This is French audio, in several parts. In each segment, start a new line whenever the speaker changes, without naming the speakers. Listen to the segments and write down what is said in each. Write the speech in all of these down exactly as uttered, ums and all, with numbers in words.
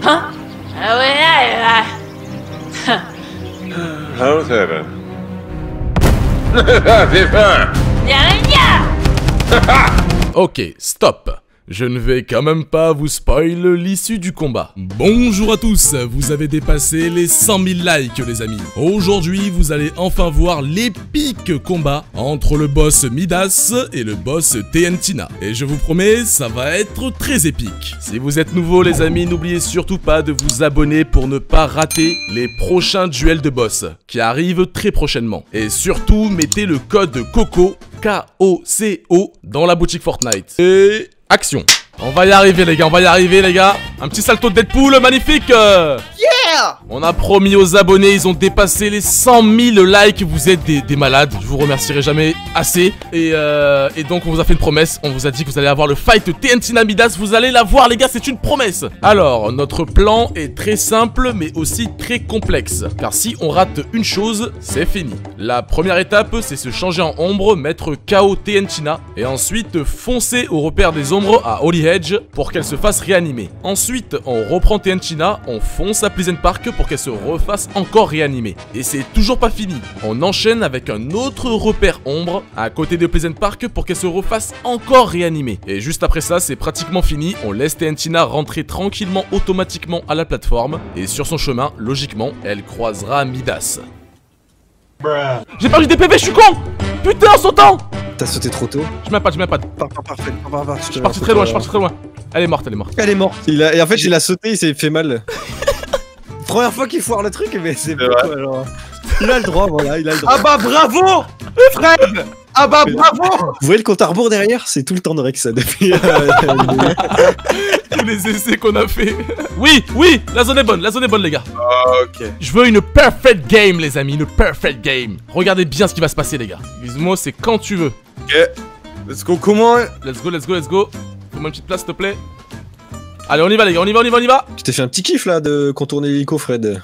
Huh? Oh, yeah, yeah.
How's heaven? T'es faim?
Ok, stop. Je ne vais quand même pas vous spoil l'issue du combat. Bonjour à tous, vous avez dépassé les cent mille likes les amis. Aujourd'hui, vous allez enfin voir l'épique combat entre le boss Midas et le boss Tentina. Et je vous promets, ça va être très épique. Si vous êtes nouveau les amis, n'oubliez surtout pas de vous abonner pour ne pas rater les prochains duels de boss qui arrivent très prochainement. Et surtout, mettez le code COCO, K O C O, dans la boutique Fortnite. Et... action. On va y arriver les gars, on va y arriver les gars. Un petit salto de Deadpool, magnifique. Yeah. On a promis aux abonnés, ils ont dépassé les cent mille likes. Vous êtes des, des malades, je vous remercierai jamais assez. Et, euh, et donc on vous a fait une promesse, on vous a dit que vous allez avoir le fight Tentina Midas. Vous allez la voir les gars, c'est une promesse. Alors, notre plan est très simple mais aussi très complexe. Car si on rate une chose, c'est fini. La première étape, c'est se changer en ombre, mettre K O Tentina. Et ensuite foncer au repère des ombres à Holy Hedge pour qu'elle se fasse réanimer. Ensuite, on reprend Tentina, on fonce à Pleasant Park pour qu'elle se refasse encore réanimer. Et c'est toujours pas fini. On enchaîne avec un autre repère ombre à côté de Pleasant Park pour qu'elle se refasse encore réanimer. Et juste après ça, c'est pratiquement fini. On laisse Tentina rentrer tranquillement automatiquement à la plateforme. Et sur son chemin, logiquement, elle croisera Midas. J'ai perdu des P V, je suis con. Putain, en sautant.
T'as sauté trop tôt.
Je m'appâte, je m'appâte.
Par, par, parfait. Par, par, par,
je suis parti très loin, je suis parti très loin. Elle est morte, elle est morte.
Elle est morte. Il a... Et en fait, il a sauté, il s'est fait mal. Première fois qu'il foire le truc, mais c'est bon quoi, genre. Il a le droit, voilà, il a le droit.
Ah bah bravo Fred. Ah bah bravo.
Vous voyez le compte à rebours derrière? C'est tout le temps de Rex ça depuis... Euh,
tous les essais qu'on a fait. Oui, oui, la zone est bonne, la zone est bonne les gars.
Ok.
Je veux une perfect game les amis, une perfect game. Regardez bien ce qui va se passer les gars. Gizmo, c'est quand tu veux.
Ok. Let's go, comment?
Let's go, let's go, let's go. Fais-moi une petite place s'il te plaît. Allez, on y va les gars, on y va, on y va, on y va.
Tu t'es fait un petit kiff là de contourner l'hélico Fred.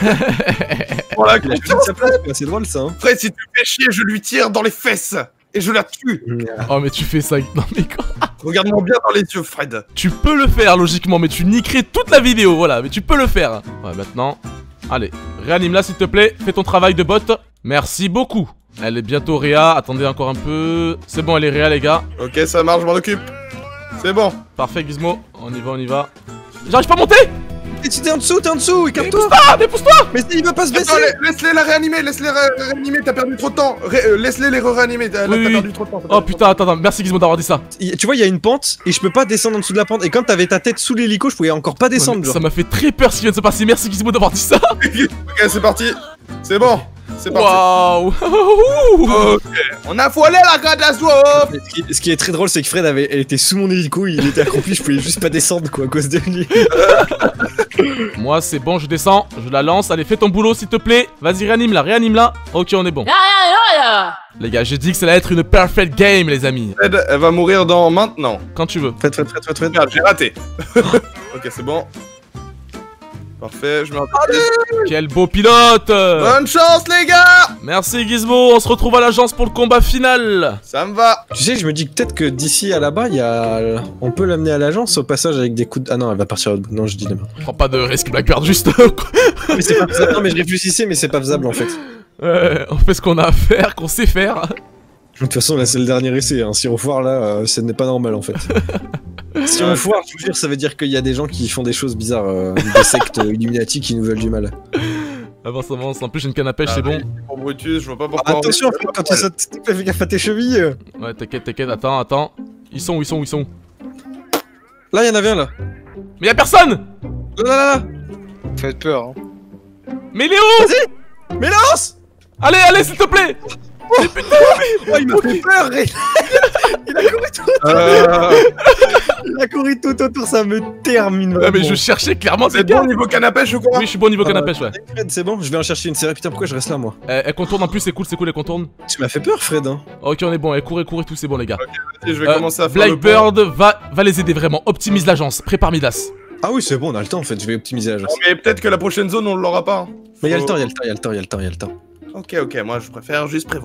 Voilà,
c'est drôle ça hein.
Fred, si tu fais chier, je lui tire dans les fesses et je la tue.
Oh mais tu fais ça, non mais quoi.
Regarde-moi bien dans les yeux Fred.
Tu peux le faire logiquement, mais tu niquerais toute la vidéo, voilà, mais tu peux le faire. Ouais, maintenant, allez, réanime-la s'il te plaît, fais ton travail de bot. Merci beaucoup. Elle est bientôt réa, attendez encore un peu. C'est bon, elle est réa les gars.
Ok, ça marche, je m'en occupe. C'est bon.
Parfait Gizmo, on y va, on y va. J'arrive pas à monter.
T'es en dessous, t'es en dessous, il capte toi.
Ah, mais pousse-toi.
Mais il veut pas se baisser.
Laisse-les la réanimer, laisse-les réanimer, t'as perdu trop de temps. Ré euh, Laisse-les les réanimer, t'as
oui,
perdu
oui.
trop de temps.
Oh putain, attends, attends, merci Gizmo d'avoir dit ça.
Tu vois, il y a une pente et je peux pas descendre en dessous de la pente. Et quand t'avais ta tête sous l'hélico, je pouvais encore pas descendre.
Ouais, ça m'a fait très peur ce qui vient de se passer, merci Gizmo d'avoir dit ça.
Ok, c'est parti. C'est bon. C'est parti.
Waouh.
Ok. On a voilé la garde à soi.
Ce qui, ce qui est très drôle, c'est que Fred avait, elle était sous mon hélico, il était accompli, je pouvais juste pas descendre quoi à cause de lui.
Moi c'est bon, je descends, je la lance, allez fais ton boulot s'il te plaît. Vas-y réanime-la, réanime-la. Ok on est bon. Les gars, j'ai dit que ça allait être une perfect game les amis.
Fred, elle va mourir dans maintenant.
Quand tu veux.
Fred, Fred, Fred, Fred, Fred.
Regarde, j'ai raté. Ok, c'est bon. Parfait, je me rappelle.
Quel beau pilote.
Bonne chance les gars.
Merci Gizmo, on se retrouve à l'agence pour le combat final.
Ça me va.
Tu sais, je me dis que peut-être que d'ici à là-bas, il y a... on peut l'amener à l'agence au passage avec des coups de... Ah non, elle va partir... Non, je dis n'importe quoi.
Prends pas de risque Blackbird juste.
Mais c'est pas faisable. Non mais je réfléchissais, mais c'est pas faisable en fait.
Ouais, on fait ce qu'on a à faire, qu'on sait faire.
De toute façon, là c'est le dernier essai, hein. Si on foire là, euh, ce n'est pas normal en fait. Si on foire, je vous jure, ça veut dire qu'il y a des gens qui font des choses bizarres, euh, des sectes Illuminati qui nous veulent du mal.
Avance, avance, en plus j'ai une canne à pêche,
Ah,
c'est bon.
Pour Brutus, je vois pas
Ah,
pourquoi.
attention, Fred, quand tu sautes, fais gaffe à tes chevilles.
Ouais, t'inquiète, t'inquiète, attends, attends. Ils sont où, ils sont où, ils sont où?
Là, il y en avait un là.
Mais y'a personne.
Là, là, là, là.
Faites peur. Hein.
Mais il est où?
Vas-y. Mais lance.
Allez, allez, s'il te plaît. Mais putain,
oh, il m'a fait peur. Il a couru tout autour.
Euh...
Il a couru tout autour, ça me termine.
Ouais, mais je cherchais clairement
C'est
des
bon
gars.
niveau canne à pêche ou quoi?
Oui, je suis bon au niveau
Ah,
canne à pêche, ouais.
Fred, c'est bon, je vais en chercher une série. Putain, pourquoi je reste là, moi?
Elle, elle contourne en plus, c'est cool, c'est cool, elle contourne.
Tu m'as fait peur, Fred. Hein.
Ok, on est bon, elle court et court et tout, c'est bon, les gars.
Je vais
Euh,
commencer à faire le
Blackbird va, va les aider vraiment. Optimise l'agence, prépare Midas.
Ah oui, c'est bon, on a le temps en fait. Je vais optimiser l'agence.
bon. Mais peut-être que la prochaine zone on l'aura pas. Hein.
Mais il y a le
Faut-
temps, il y a le temps, il y a le temps, il y a le temps, il y a le temps.
Ok, ok, moi je préfère juste prévoir.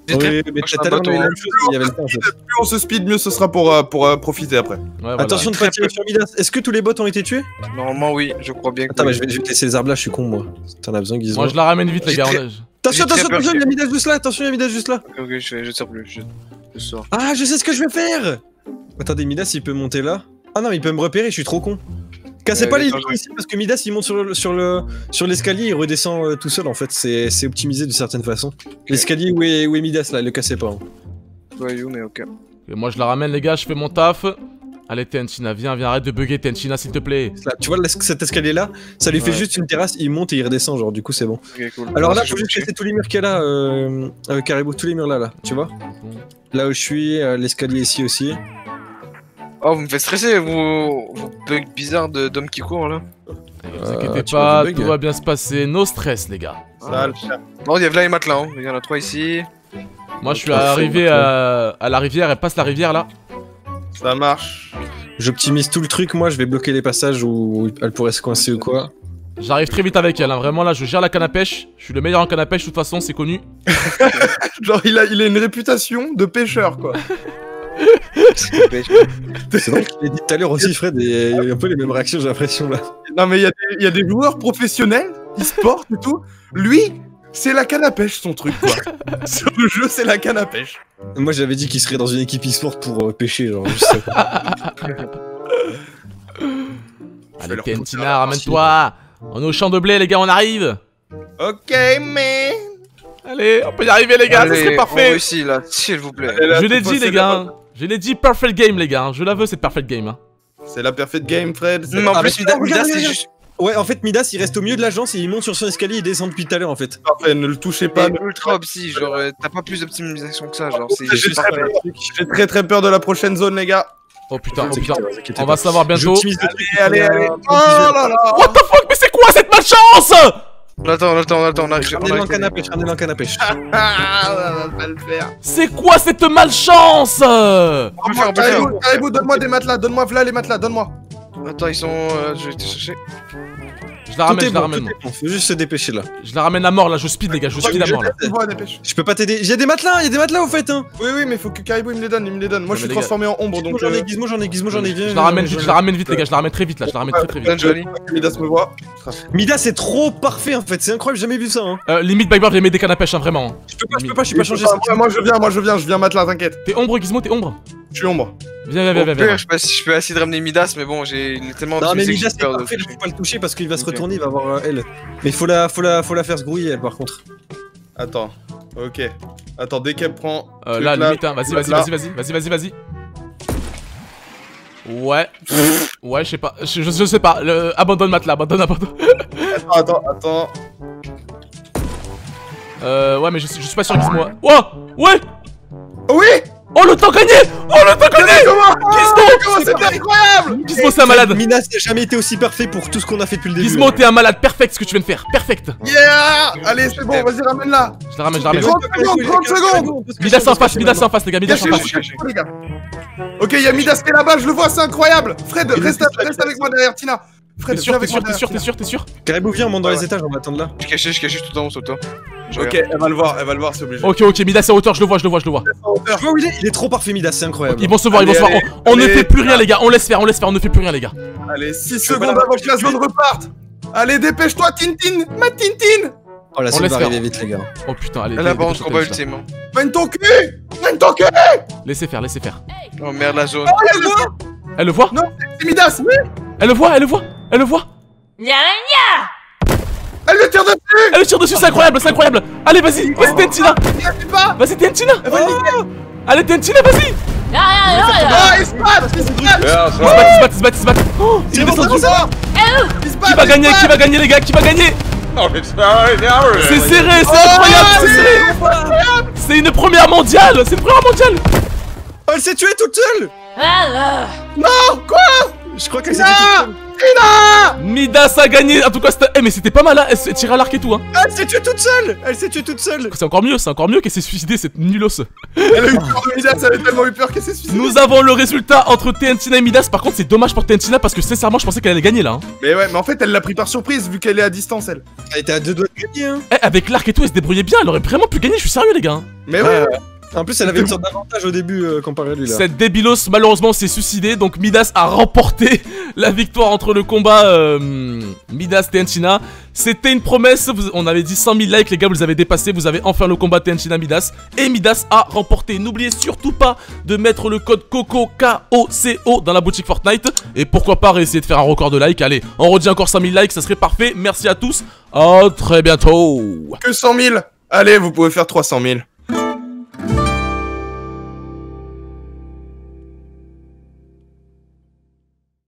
Oui, mais
Moi, je
tout à
fais un
l'heure, on avait
bâton.
la même chose, mais il y avait le temps en fait.
Plus on se speed, mieux ce sera pour, euh, pour euh, profiter après.
Ouais, voilà.
Attention de pas tirer sur Midas. Est-ce que tous les bots ont été tués?
Normalement, oui, je crois bien que.
Attends,
oui.
mais je vais, je vais te laisser les arbres là, je suis con moi. T'en as besoin, Gizmo.
Moi je la ramène vite les gars.
J'ai
on a-
Attention,
J'ai
attention,
très peur,
attention, il y
j'ai-
a Midas juste là, attention, il y a Midas juste là.
Ok, ok, je, je tire plus, je, je sors.
Ah, je sais ce que je vais faire. Attendez, Midas il peut monter là. Ah non, mais il peut me repérer, je suis trop con. Cassez
Ouais,
pas les
d'accord,
lignes
je-
ici parce que Midas il monte sur le sur le sur l'escalier, il redescend euh, tout seul en fait. C'est c'est optimisé d'une certaine façon. L'escalier où est où est Midas là, le cassez pas. Hein.
Ouais, you, mais ok.
Et moi je la ramène les gars, je fais mon taf. Allez Tenchina, viens, viens, arrête de bugger Tenchina s'il te plaît.
Là, tu vois l'es- cet escalier là, ça lui fait
Ouais.
juste une terrasse, il monte et il redescend genre du coup c'est bon.
Ok, cool.
Alors là,
je
faut
vais
juste
bouger.
casser tous les murs qu'il y a là, euh, euh, Caribou, tous les murs là là, tu vois. Là où je suis, euh, l'escalier ici aussi.
Oh, vous me faites stresser, vos, vos bugs bizarres de- d'hommes qui courent là.
Ne vous
Euh,
inquiétez
tu
pas,
vois du bug.
tout va bien se passer, no stress les gars.
Ça va le faire.
Bon, il y a là les matelas, hein. Il y en a trois ici.
Moi je suis
Parfait,
arrivé
parfait.
à, à la rivière, elle passe la rivière là.
Ça marche.
J'optimise tout le truc, moi je vais bloquer les passages où elle pourrait se coincer ou quoi.
J'arrive très vite avec elle, hein. Vraiment là je gère la canne à pêche. Je suis le meilleur en canne à pêche, de toute façon c'est connu.
Genre, il a, il a une réputation de pêcheur, quoi.
C'est vrai qu'il a dit tout à l'heure aussi, Fred, et il y a un peu les mêmes réactions, j'ai l'impression là.
Non, mais il y, a des- il y a des joueurs professionnels, e-sport et tout. Lui, c'est la canne à pêche, son truc, quoi. Sur le jeu, c'est la canne à pêche.
Moi j'avais dit qu'il serait dans une équipe e-sport pour euh, pêcher, genre, je sais pas.
Allez
leur
Tenchina, ramène-toi. On est au champ de blé les gars, on arrive.
Ok, mais.
Allez, on peut y arriver les gars, ça
Allez,
serait
on
parfait.
réussit là, s'il vous plaît.
Et là,
Je
tu
l'ai dit
possèdes
les
la-
gars, hein. Je l'ai dit perfect game les gars, hein. Je la veux cette perfect game. Hein.
C'est la perfect game, Fred. c'est
Non, mais en
Ah,
plus,
mais
Midas,
regarde,
Midas, c'est
regarde.
juste.
Ouais, en fait, Midas il reste au milieu de l'agence et il monte sur son escalier et il descend depuis tout à l'heure en fait.
parfait, ne le touchez pas.
Pas ultra opti, genre, euh, t'as pas plus d'optimisation que ça, genre, c'est
J'ai
c'est
très,
parfait.
peur. J'ai très très peur de la prochaine zone, les gars.
Oh putain, oh
Vous
putain.
inquiétez pas, vous inquiétez
On
pas.
va savoir bientôt.
J'optimise le truc.
Allez, allez, allez.
Euh,
Oh là là.
What the fuck, mais c'est quoi cette malchance?
On attend, on attend, on attend, on arrive. on
Ramenez-le en
arrive.
canne à pêche, ramenez-le en canne à pêche.
Ah, on va pas le faire.
C'est quoi cette malchance?
On peut faire, on peut faire.
Caribou, Caribou, donne-moi des matelas, donne-moi voilà les matelas, donne-moi.
Attends, ils sont. euh, je vais te chercher.
Je la
Tout
ramène,
est
je la
bon,
ramène
tout
moi.
est bon, faut juste se dépêcher là.
Je la ramène à mort là, je speed les gars, je speed à mort là.
Je vois, dépêche.
Je peux pas t'aider. Il y a des matelas, il y a des matelas au fait hein.
Oui, oui, mais faut que Caribou il me les donne, il me les donne. Moi
Non,
je suis
mais les
transformé en ombre
Gizmo
donc.
j'en ai,
euh,
Gizmo j'en ai, Gizmo j'en ai. viens,
Je la ramène
viens,
vite, je
viens.
la ramène vite les gars, je la ramène très vite là, je la ramène très très vite.
Donne Johnny.
Midas me voit.
Midas c'est trop parfait en fait, c'est incroyable, j'ai jamais vu ça hein.
Euh, limite Bybird, les met des cannes à pêche, hein, vraiment. hein.
Je peux pas, je peux pas, je suis pas changé.
Moi, moi je viens, moi je viens, je viens matelas, t'inquiète.
T'es ombre Gizmo, t'es ombre.
Je suis ombre.
Viens, viens, viens,
Au
viens.
pire,
viens.
je sais pas si je peux essayer de ramener Midas, mais bon, j'ai il est tellement
Non mais
optimisé que
Midas
j'ai
c'est
peur de
parfait,
le
faut pas le toucher parce qu'il va se
Ok.
retourner, il va avoir euh, elle. Mais faut la, faut la, faut la faire se grouiller elle par contre.
Attends. Ok. Attends, dès qu'elle prend.
Euh,
truc
là, limite, hein, vas-y, vas-y,
là.
vas-y, vas-y, vas-y, vas-y, vas-y. Ouais. Ouais, je sais pas, je, je, je sais pas. Le... Abandonne matelas, abandonne, abandonne.
Attends, attends, attends.
Euh, ouais, mais je, suis- je suis pas sûr Gizmo. Oh, ouais.
Oh oui.
Oh, le temps gagné. Oh, le temps gagné. Gizmo,
Comment c'était incroyable.
Gizmo, c'est un malade.
Midas n'a jamais été aussi parfait pour tout ce qu'on a fait depuis le début.
Gizmo, t'es un malade, perfect ce que tu viens de faire, perfect.
Yeah. Allez, c'est bon, vas-y, ramène-la.
Je la ramène, je la ramène.
trente secondes, trente secondes.
Midas en face, Midas en face, les gars, Midas en face.
Cachez, cachez, les gars. Ok, y'a Midas qui est là-bas, je le vois, c'est incroyable. Fred, reste, reste avec moi derrière, Tina.
T'es
Fred, viens
sûr, t'es
avec
sûr,
moi
t'es sûr,
derrière,
t'es sûr, t'es sûr.
Caribou viens, on monte dans
Ouais,
les
ouais.
étages, on va attendre là.
Je suis caché, je suis caché tout en haut, sur toi. Je
Ok,
regarde.
elle va le voir, elle va le voir, c'est obligé.
Ok, ok, Midas est en hauteur, je le vois, je le vois, je le vois.
Je vois où il est, il est trop parfait Midas, c'est incroyable.
Ils vont se voir, ils vont
Allez,
se voir.
allez,
On, on ne
allez.
fait plus rien, les gars, on laisse faire, on laisse faire, on ne fait plus rien, les gars.
Allez, six
Je veux pas
secondes
la
avant que la zone reparte. Allez, dépêche-toi, Tintine, ma Tintine.
Oh la
On
zone
laisse
va
faire.
arriver vite les gars.
Oh putain, allez,
Elle a
dé-
pas
dépêche-toi,
combat
dépêche-toi.
ultime. hein.
Mène ton cul. Mène ton cul.
Laissez faire, laissez faire.
Oh merde, la zone.
Elle le voit.
Elle le voit?
C'est Midas, oui.
Elle le voit, elle le voit, elle le voit.
Gna gna.
Elle le tire dessus.
Elle le tire dessus, c'est incroyable, c'est incroyable. Allez, vas-y, vas-y, Tentina.
Il appuie pas.
Vas-y, Tentina.
Elle va le niquer.
Allez, Tentina, vas-y.
Gna gna gna.
Ah, il se bat, il se bat.
Yeah,
Ils se battent,
so.
ils se battent, ils se battent, ils se battent. Oh, il est
Il
descendu.
Il se bat,
Qui va
il se
gagner?
bat.
Qui va gagner, les gars? Qui va gagner?
Oh, it's alright now.
C'est serré, c'est incroyable, c'est serré. C'est une première mondiale, c'est une première mondiale.
Oh elle s'est tuée toute seule.
Ah,
Non, quoi.
Je crois qu'elle s'est tuée
Ah.
toute seule.
Tentina!
Midas a gagné. En tout cas, c'était. Eh, mais c'était pas mal, hein. Elle s'est tirée à l'arc et tout, hein.
Elle s'est tuée toute seule. Elle s'est tuée toute seule.
C'est encore mieux, c'est encore mieux qu'elle s'est suicidée, cette nulos.
Elle a eu peur de Midas, elle a tellement eu peur qu'elle s'est suicidée.
Nous avons le résultat entre Tentina et Midas. Par contre, c'est dommage pour Tentina parce que sincèrement, je pensais qu'elle allait gagner là. Hein.
Mais ouais, mais en fait, elle l'a pris par surprise vu qu'elle est à distance, elle.
Elle était à deux doigts de gagner, hein.
Eh, avec l'arc et tout, elle se débrouillait bien. Elle aurait vraiment pu gagner, je suis sérieux, les gars. Hein.
Mais ouais, ouais.
En plus, elle avait une sorte d'avantage au début euh, comparé à lui là.
Cette débilos, malheureusement, s'est suicidée. Donc, Midas a remporté la victoire entre le combat euh, Midas Tentina. C'était une promesse. Vous, on avait dit cent mille likes, les gars. Vous les avez dépassés. Vous avez enfin le combat Tentina Midas. Et Midas a remporté. N'oubliez surtout pas de mettre le code COCO, K O C O, dans la boutique Fortnite. Et pourquoi pas essayer de faire un record de likes. Allez, on redit encore cent mille likes. Ça serait parfait. Merci à tous. À très bientôt.
Que cent mille. Allez, vous pouvez faire trois cent mille.